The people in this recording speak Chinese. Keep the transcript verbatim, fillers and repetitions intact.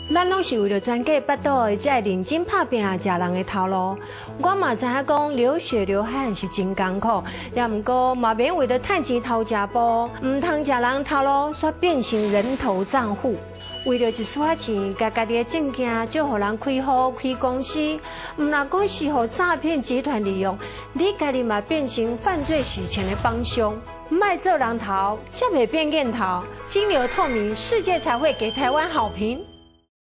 咱拢是为了全家巴肚的，才会认真打拼啊，食人的头路。我嘛知影讲流血流汗是真艰苦，也毋过嘛免为了趁钱偷食步，毋通食人头路，煞变成人头账户。为了一撮仔钱，甲家己的证件就互人开户开公司，毋若讲是互诈骗集团利用，你家己嘛变成犯罪洗钱的帮凶。卖做人头，才袂变瘾头，金流透明，世界才会给台湾好评。